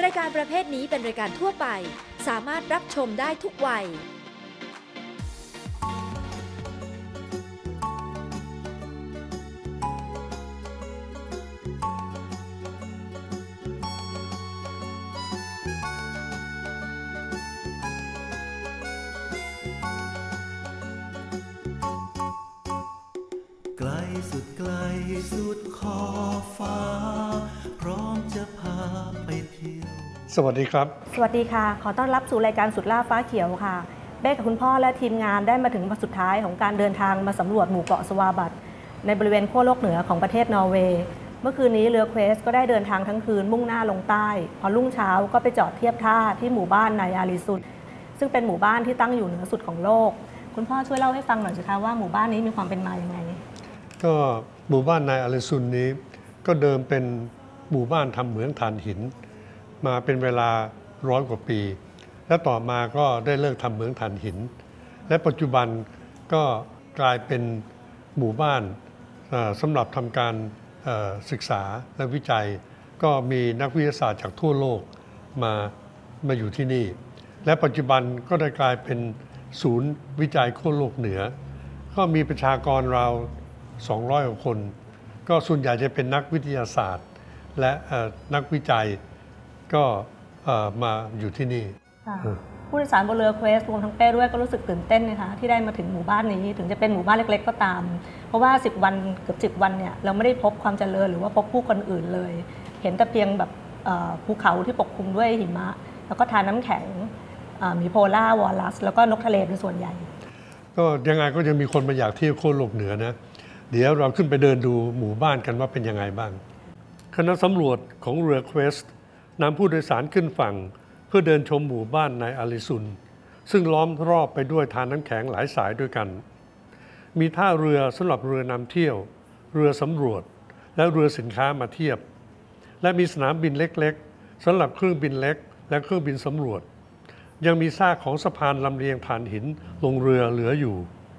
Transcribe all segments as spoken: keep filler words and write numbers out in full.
รายการประเภทนี้เป็นรายการทั่วไปสามารถรับชมได้ทุกวัยไกลสุดไกลสุดขอบฟ้าพร้อมจะพาไปเที่ยวสวัสดีครับสวัสดีค่ะขอต้อนรับสู่รายการสุดล่าฟ้าเขียวค่ะเบ้กับคุณพ่อและทีมงานได้มาถึงวันสุดท้ายของการเดินทางมาสำรวจหมู่เกาะสวาบัตในบริเวณขั้วโลกเหนือของประเทศนอร์เวย์เมื่อคืนนี้เรือเควสก็ได้เดินทางทั้งคืนมุ่งหน้าลงใต้พอรุ่งเช้าก็ไปจอดเทียบท่าที่หมู่บ้านนายอาริซุนซึ่งเป็นหมู่บ้านที่ตั้งอยู่เหนือสุดของโลกคุณพ่อช่วยเล่าให้ฟังหน่อยสิคะว่าหมู่บ้านนี้มีความเป็นมาอย่างไงก็หมู่บ้านนายอาริซุนนี้ก็เดิมเป็นหมู่บ้านทำเหมืองถ่านหินมาเป็นเวลาร้อยกว่าปีและต่อมาก็ได้เลิกทำเหมืองถ่านหินและปัจจุบันก็กลายเป็นหมู่บ้านสำหรับทำการศึกษาและวิจัยก็มีนักวิทยาศาสตร์จากทั่วโลกมามาอยู่ที่นี่และปัจจุบันก็ได้กลายเป็นศูนย์วิจัยขั้วโลกเหนือก็มีประชากรราวสองร้อยกว่าคนก็ส่วนใหญ่จะเป็นนักวิทยาศาสตร์และนักวิจัยก็มาอยู่ที่นี่ผู้โดยสารบนเรือเควสรวมทั้งเป้ด้วยก็รู้สึกตื่นเต้นนะคะที่ได้มาถึงหมู่บ้านนี้ถึงจะเป็นหมู่บ้านเล็กๆก็ตามเพราะว่าสิบวันเกือบสิบวันเนี่ยเราไม่ได้พบความเจริญหรือว่าพบผู้คนอื่นเลยเห็นแต่เพียงแบบภูเขาที่ปกคลุมด้วยหิมะแล้วก็ทานน้ำแข็งมีโพล่าวอลลัสแล้วก็นกทะเลเป็นส่วนใหญ่ก็ยังไงก็ยังมีคนมาอยากเที่ยวขั้วโลกเหนือนะเดี๋ยวเราขึ้นไปเดินดูหมู่บ้านกันว่าเป็นยังไงบ้างคณะสำรวจของเรือเควสนำผู้โดยสารขึ้นฝั่งเพื่อเดินชมหมู่บ้านในอาริซุนซึ่งล้อมรอบไปด้วยทานน้ำแข็งหลายสายด้วยกันมีท่าเรือสำหรับเรือนำเที่ยวเรือสำรวจและเรือสินค้ามาเทียบและมีสนามบินเล็กๆสำหรับเครื่องบินเล็กและเครื่องบินสำรวจยังมีซากของสะพานลำเลียงถ่านหินลงเรือเหลืออยู่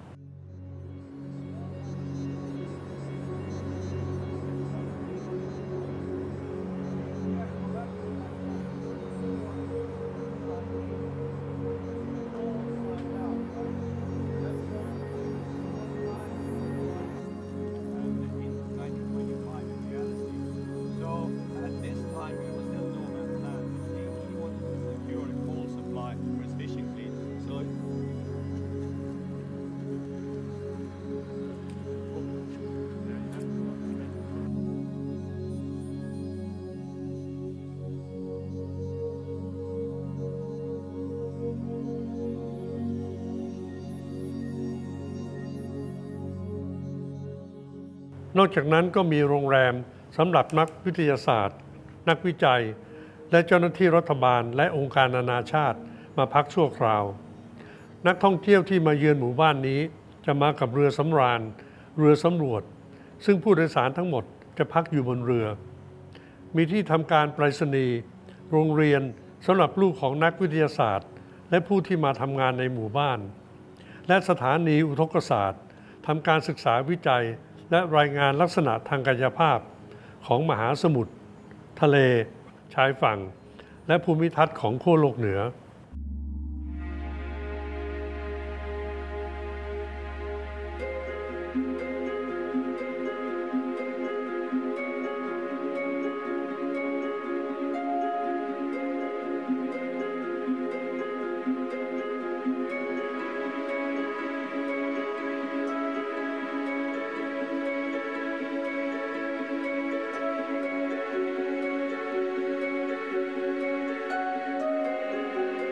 นอกจากนั้นก็มีโรงแรมสำหรับนักวิทยาศาสตร์นักวิจัยและเจ้าหน้าที่รัฐบาลและองค์การนานาชาติมาพักชั่วคราวนักท่องเที่ยวที่มาเยือนหมู่บ้านนี้จะมากับเรือสำราญเรือสำรวจซึ่งผู้โดยสารทั้งหมดจะพักอยู่บนเรือมีที่ทำการไปรษณีย์โรงเรียนสำหรับลูกของนักวิทยาศาสตร์และผู้ที่มาทำงานในหมู่บ้านและสถานีอุทกศาสตร์ทำการศึกษาวิจัยและรายงานลักษณะทางกายภาพของมหาสมุทรทะเลชายฝั่งและภูมิทัศน์ของขั้วโลกเหนือ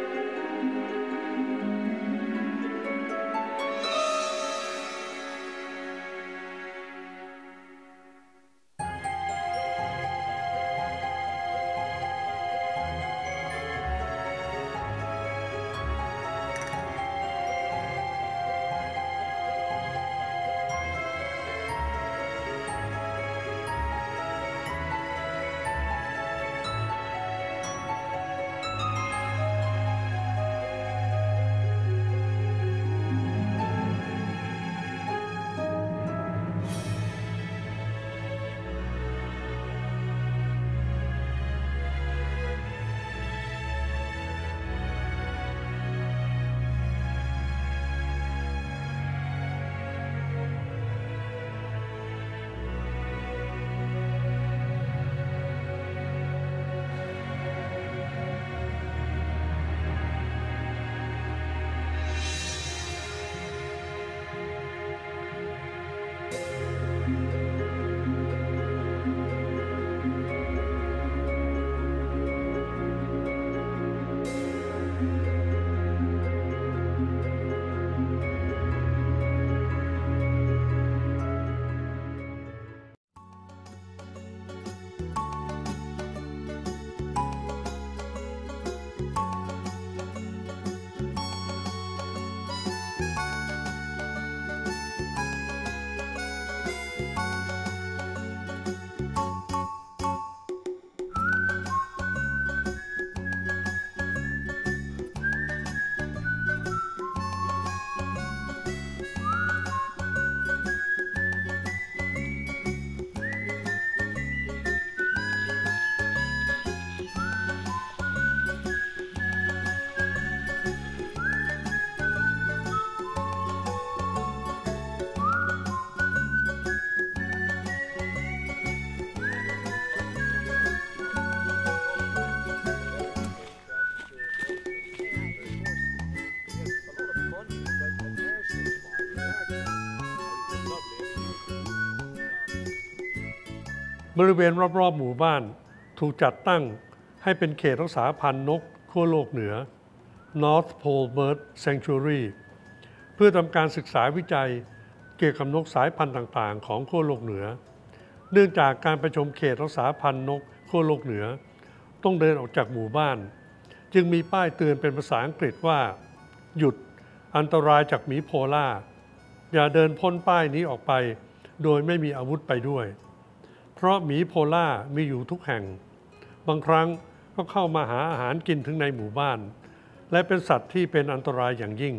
บริเวณรอบๆหมู่บ้านถูกจัดตั้งให้เป็นเขตรักษาพันธุ์นกขั้วโลกเหนือ North Pole Bird Sanctuary เพื่อทำการศึกษาวิจัยเกี่ยวกับนกสายพันธุ์ต่างๆของขั้วโลกเหนือเนื่องจากการประชุมเขตรักษาพันธุ์นกขั้วโลกเหนือต้องเดินออกจากหมู่บ้านจึงมีป้ายเตือนเป็นภาษาอังกฤษว่าหยุดอันตรายจากหมีโพล่าอย่าเดินพ้นป้ายนี้ออกไปโดยไม่มีอาวุธไปด้วยเพราะหมีโพล่ามีอยู่ทุกแห่งบางครั้งก็เข้ามาหาอาหารกินถึงในหมู่บ้านและเป็นสัตว์ที่เป็นอันตรายอย่างยิ่ง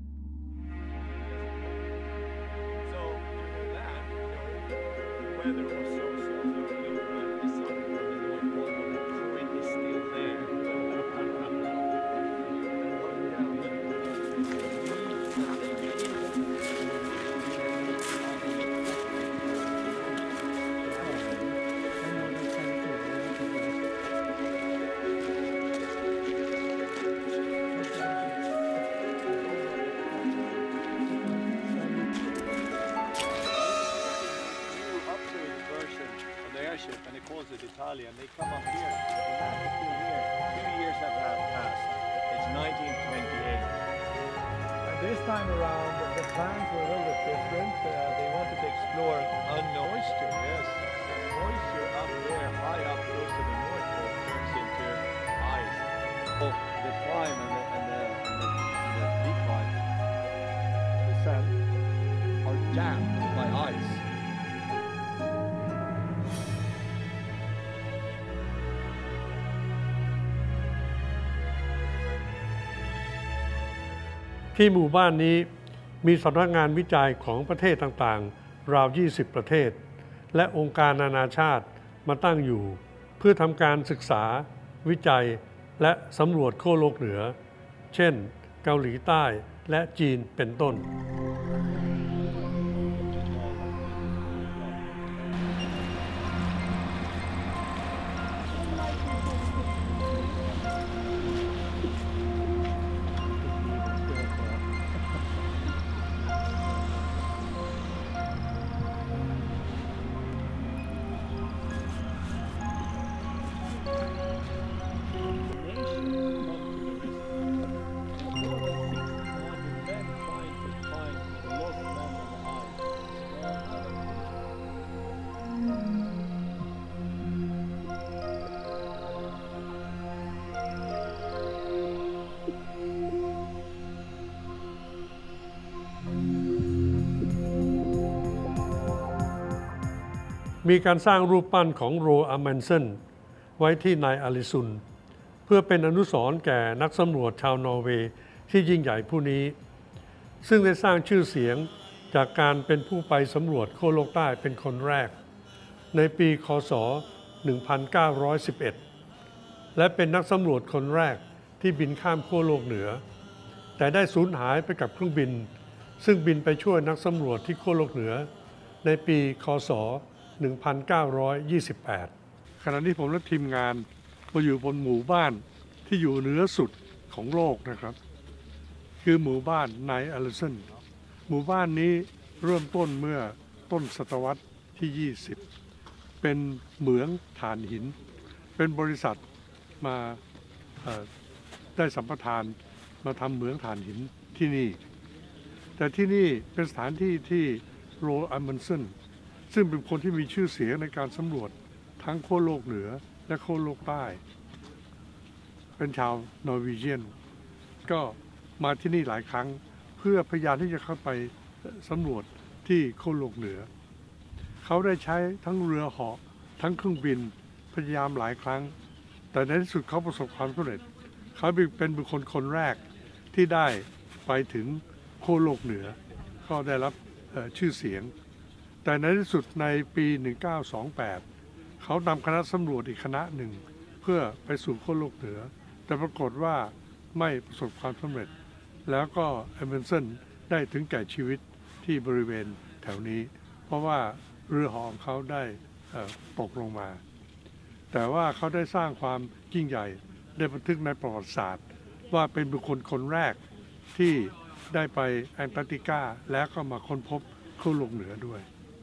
and it calls it Italia, and they come up here. The map is still here. Two years have passed. It's nineteen twenty-eight. And this time around, the plans were a little bit different. Uh, they wanted to explore unknown moisture, yes. The moisture up there, high up close to the North Pole, turns into ice. So the climb and the, and the, and the, and the decline, descent, are jammed by ice. ที่หมู่บ้านนี้มีสำนักงานวิจัยของประเทศต่างๆราวยี่สิบประเทศและองค์การนานาชาติมาตั้งอยู่เพื่อทำการศึกษาวิจัยและสำรวจขั้วโลกเหนือเช่นเกาหลีใต้และจีนเป็นต้นมีการสร้างรูปปั้นของโรอามันเซนไว้ที่นายอาริซุนเพื่อเป็นอนุสรณ์แก่นักสำรวจชาวนอร์เวย์ที่ยิ่งใหญ่ผู้นี้ซึ่งได้สร้างชื่อเสียงจากการเป็นผู้ไปสำรวจขั้วโลกใต้เป็นคนแรกในปีค.ศ. หนึ่งพันเก้าร้อยสิบเอ็ดและเป็นนักสำรวจคนแรกที่บินข้ามขั้วโลกเหนือแต่ได้สูญหายไปกับเครื่องบินซึ่งบินไปช่วยนักสำรวจที่ขั้วโลกเหนือในปีค.ศ. หนึ่งพันเก้าร้อยยี่สิบแปด ขณะนี้ผมและทีมงานมาอยู่บนหมู่บ้านที่อยู่เหนือสุดของโลกนะครับคือหมู่บ้านไนท์แอลลิสันหมู่บ้านนี้เริ่มต้นเมื่อต้นศตวรรษที่ยี่สิบเป็นเหมืองถ่านหินเป็นบริษัทมาได้สัมปทานมาทำเหมืองถ่านหินที่นี่แต่ที่นี่เป็นสถานที่ที่โรอามันเซนซึ่งเป็นคนที่มีชื่อเสียงในการสำรวจทั้งขั้วโลกเหนือและขั้วโลกใต้เป็นชาวนอร์วีเจียนก็มาที่นี่หลายครั้งเพื่อพยายามที่จะเข้าไปสำรวจที่ขั้วโลกเหนือเขาได้ใช้ทั้งเรือเหาะทั้งเครื่องบินพยายามหลายครั้งแต่ในที่สุดเขาประสบความสำเร็จเขาเป็นบุคคลคนแรกที่ได้ไปถึงขั้วโลกเหนือก็ได้รับชื่อเสียงแต่ในที่สุดในปีหนึ่งพันเก้าร้อยยี่สิบแปดเขานำคณะสำรวจอีกคณะหนึ่งเพื่อไปสู่ขั้วโลกเหนือแต่ปรากฏว่าไม่ประสบความสำเร็จแล้วก็แอมเบนสันได้ถึงแก่ชีวิตที่บริเวณแถวนี้เพราะว่าเรือเหาะของเขาได้ตกลงมาแต่ว่าเขาได้สร้างความยิ่งใหญ่ได้บันทึกในประวัติศาสตร์ว่าเป็นบุคคลคนแรกที่ได้ไปแอนตาร์กติกาแล้วก็มาค้นพบขั้วโลกเหนือด้วย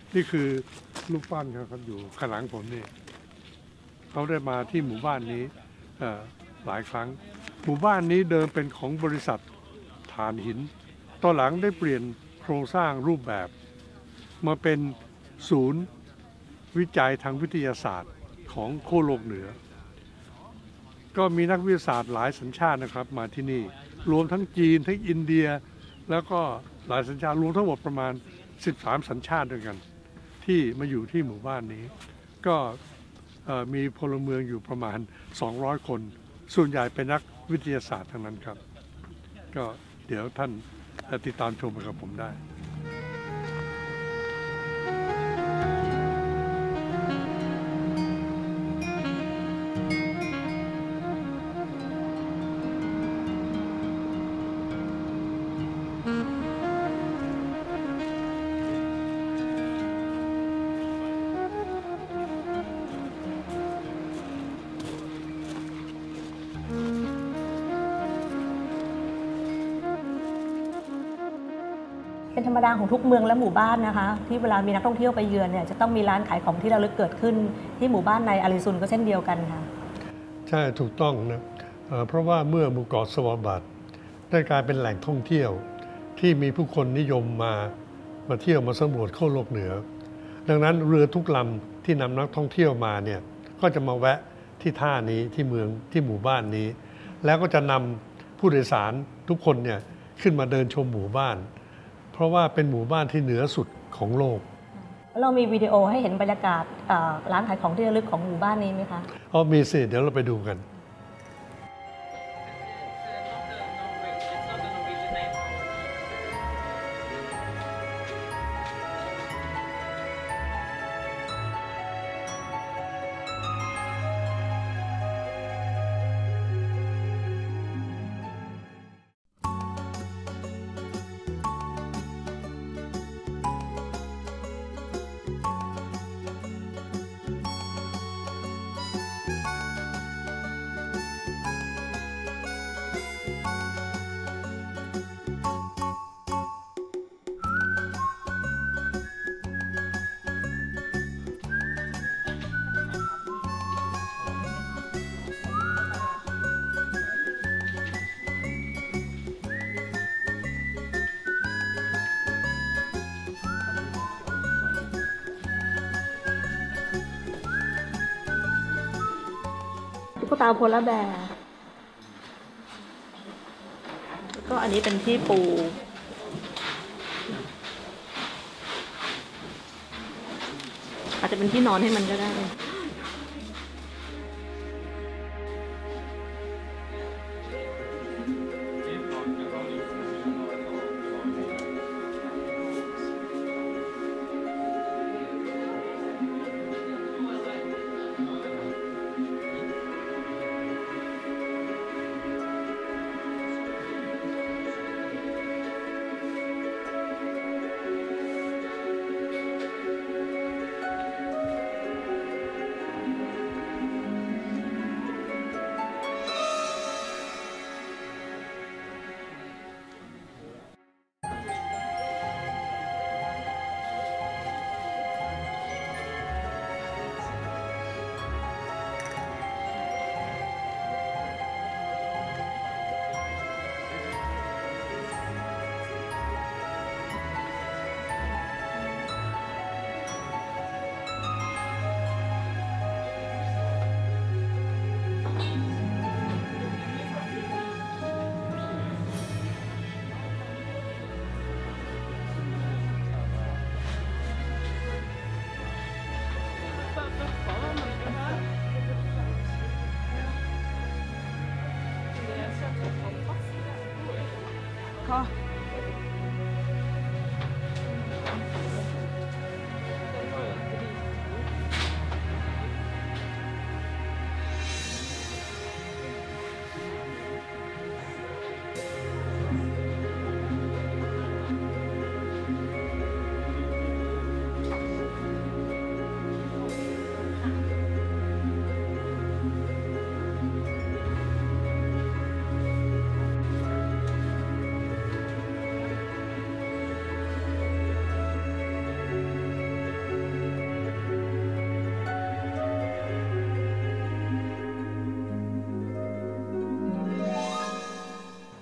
นี่คือรูปปั้นครับอยู่ข้างหลังผมนี่เขาได้มาที่หมู่บ้านนี้หลายครั้งหมู่บ้านนี้เดิมเป็นของบริษัทถ่านหินตอนหลังได้เปลี่ยนโครงสร้างรูปแบบมาเป็นศูนย์วิจัยทางวิทยาศาสตร์ของขั้วโลกเหนือก็มีนักวิทยาศาสตร์หลายสัญชาตินะครับมาที่นี่รวมทั้งจีนทั้งอินเดียแล้วก็หลายสัญชาติรวมทั้งหมดประมาณสิบสามสัญชาติด้วยกันที่มาอยู่ที่หมู่บ้านนี้ก็มีพลเมืองอยู่ประมาณสองร้อยคนส่วนใหญ่เป็นนักวิทยาศาสตร์ทั้งนั้นครับก็เดี๋ยวท่านติดตามชมไปกับผมได้เป็นธรรมดาของทุกเมืองและหมู่บ้านนะคะที่เวลามีนักท่องเที่ยวไปเยือนเนี่ยจะต้องมีร้านขายของที่ระลึกเกิดขึ้นที่หมู่บ้านในอาริซุนก็เช่นเดียวกันค่ะใช่ถูกต้องนะเพราะว่าเมื่อหมู่เกาะสวาบัตได้กลายเป็นแหล่งท่องเที่ยวที่มีผู้คนนิยมมามาเที่ยวมาสำรวจขั้วโลกเหนือดังนั้นเรือทุกลำที่นำนักท่องเที่ยวมาเนี่ยก็จะมาแวะที่ท่านี้ที่เมืองที่หมู่บ้านนี้แล้วก็จะนำผู้โดยสารทุกคนเนี่ยขึ้นมาเดินชมหมู่บ้านเพราะว่าเป็นหมู่บ้านที่เหนือสุดของโลกเรามีวิดีโอให้เห็นบรรยากาศร้านขายของที่ระลึกของหมู่บ้านนี้ไหมคะอ๋อมีสิเดี๋ยวเราไปดูกันตุ๊กตาโพลาร์แบร์แล้วก็อันนี้เป็นที่ปูอาจจะเป็นที่นอนให้มันก็ได้ก็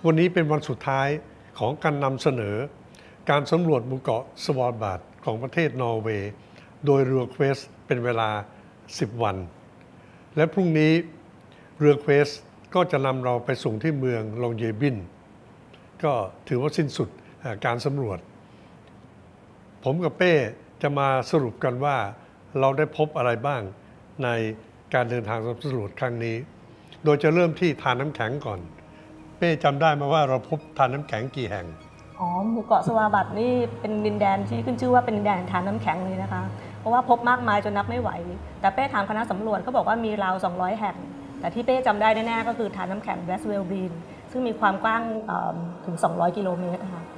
วันนี้เป็นวันสุดท้ายของการนำเสนอการสำรวจหมู่เกาะสวาลบาร์ดของประเทศนอร์เวย์โดยเรือเควสเป็นเวลาสิบวันและพรุ่งนี้เรือเควสก็จะนำเราไปส่งที่เมืองลองเยบินก็ถือว่าสิ้นสุดการสำรวจผมกับเป้จะมาสรุปกันว่าเราได้พบอะไรบ้างในการเดินทางสำรวจครั้งนี้โดยจะเริ่มที่ทานน้ำแข็งก่อนเป้จำได้ไหมว่าเราพบทานน้ำแข็งกี่แห่งอ๋อหมู่เกาะสวาลบาร์ดนี่เป็นดินแดนที่ขึ้นชื่อว่าเป็นดินแดนทานน้ำแข็งเลยนะคะเพราะว่าพบมากมายจนนับไม่ไหวแต่เป้ถามคณะสำรวจเขาบอกว่ามีราวสองร้อยแห่งแต่ที่เป้จำได้แน่ๆก็คือทานน้ำแข็ง Westwell Green ซึ่งมีความกว้างถึงสองร้อยกิโลเมตรนะคะ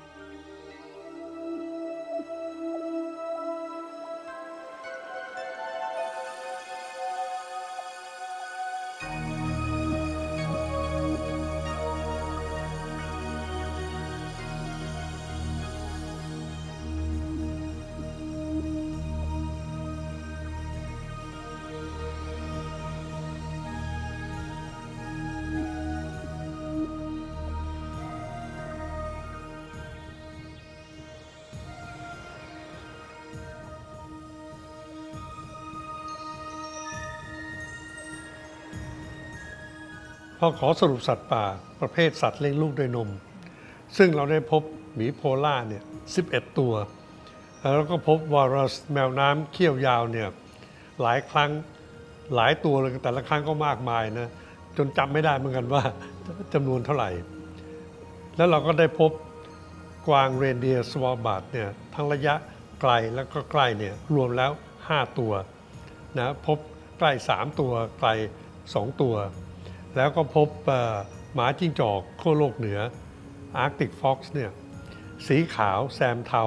พอขอสรุปสัตว์ป่าประเภทสัตว์เลี้ยงลูกด้วยนมซึ่งเราได้พบหมีโพล่าเนี่ยสิบเอ็ดตัวแล้วก็พบวารัสแมวน้ำเขี้ยวยาวเนี่ยหลายครั้งหลายตัวเลยแต่ละครั้งก็มากมายนะจนจำไม่ได้เหมือนกันว่าจำนวนเท่าไหร่แล้วเราก็ได้พบกวางเรนเดียร์สวาลบาร์ดเนี่ยทั้งระยะไกลแล้วก็ใกล้เนี่ยรวมแล้วห้าตัวนะพบใกล้สามตัวไกลสองตัวแล้วก็พบหมาจิ้งจอกขั้วโลกเหนือ Arctic Fox เนี่ยสีขาวแซมเทา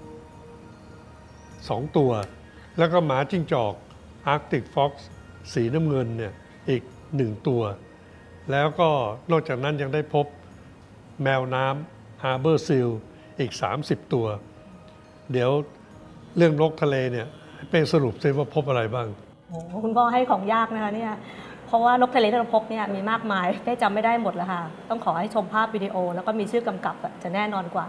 สองตัวแล้วก็หมาจิ้งจอก Arctic Fox สีน้ำเงินเนี่ยอีกหนึ่งตัวแล้วก็นอกจากนั้นยังได้พบแมวน้ำ Harbor Seal อีกสามสิบตัวเดี๋ยวเรื่องนกทะเลเนี่ยเป็นสรุปซิว่าพบอะไรบ้างโอ้คุณพ่อให้ของยากนะคะเนี่ยเพราะว่านกทะเลที่เราพบเนี่ยมีมากมายแค่จำไม่ได้หมดแล้วค่ะต้องขอให้ชมภาพวิดีโอแล้วก็มีชื่อกำกับจะแน่นอนกว่า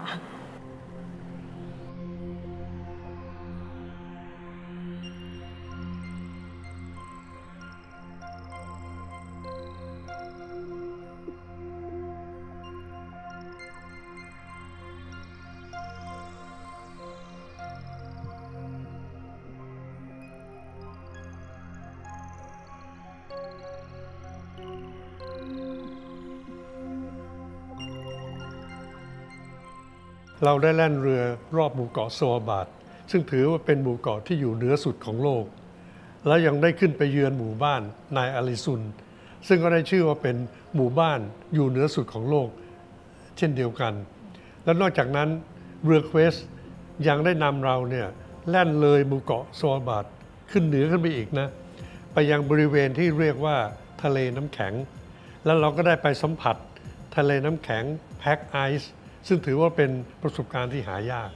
เราได้แล่นเรือรอบหมู่เกาะสวาลบาร์ดซึ่งถือว่าเป็นหมู่เกาะที่อยู่เหนือสุดของโลกและยังได้ขึ้นไปเยือนหมู่บ้านนายอาริซุนซึ่งก็ได้ชื่อว่าเป็นหมู่บ้านอยู่เหนือสุดของโลกเช่นเดียวกันและนอกจากนั้นเรือเควสยังได้นำเราเนี่ยแล่นเลยหมู่เกาะสวาลบาร์ดขึ้นเหนือขึ้นไปอีกนะไปยังบริเวณที่เรียกว่าทะเลน้ำแข็งแล้วเราก็ได้ไปสัมผัสทะเลน้ำแข็งแพ็คไอซ์ซึ่งถือว่าเป็นประสบการณ์ที่หายาก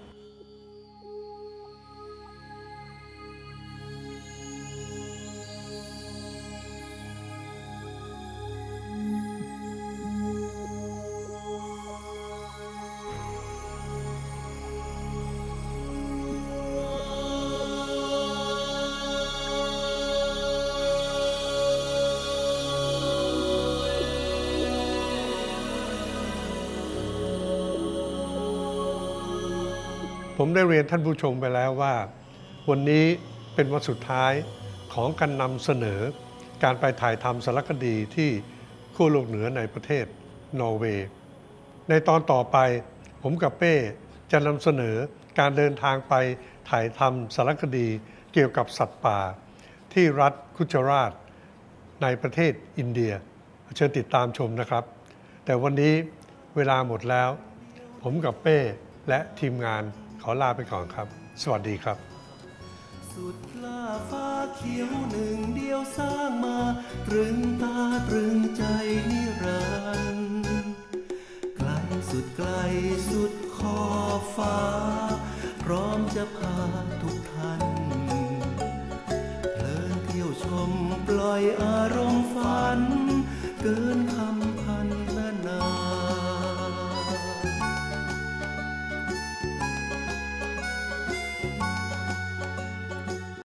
ผมได้เรียนท่านผู้ชมไปแล้วว่าวันนี้เป็นวันสุดท้ายของการนำเสนอการไปถ่ายทำสารคดีที่ขั้วโลกเหนือในประเทศนอร์เวย์ในตอนต่อไปผมกับเป้จะนำเสนอการเดินทางไปถ่ายทำสารคดีเกี่ยวกับสัตว์ป่าที่รัฐกุจราตในประเทศอินเดียเชิญติดตามชมนะครับแต่วันนี้เวลาหมดแล้วผมกับเป้และทีมงานขอลาไปก่อนครับสวัสดีครับสุดล่าฟ้าเขียวหนึ่งเดียวสร้างมาตรึงตาตรึงใจนิรันดร์ไกลสุดไกลสุดขอบฟ้าพร้อมจะพาทุกท่านเพลินเที่ยวชมปล่อยอารมณ์ฝันเกินคำ